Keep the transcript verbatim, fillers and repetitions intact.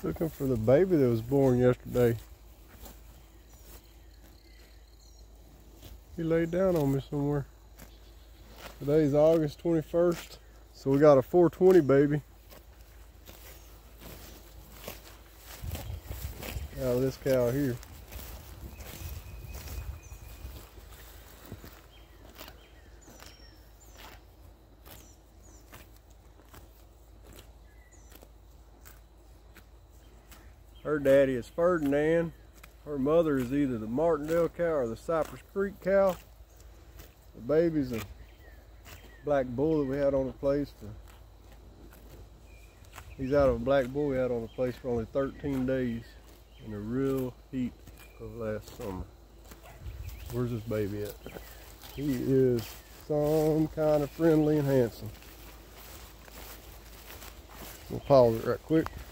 Looking for the baby that was born yesterday. He laid down on me somewhere. Today's August twenty-first, so we got a four twenty baby out of this cow here. Her daddy is Ferdinand. Her mother is either the Martindale cow or the Cypress Creek cow. The baby's a black bull that we had on the place for, he's out of a black bull we had on the place for only thirteen days in the real heat of last summer. Where's this baby at? He is some kind of friendly and handsome. We'll pause it right quick.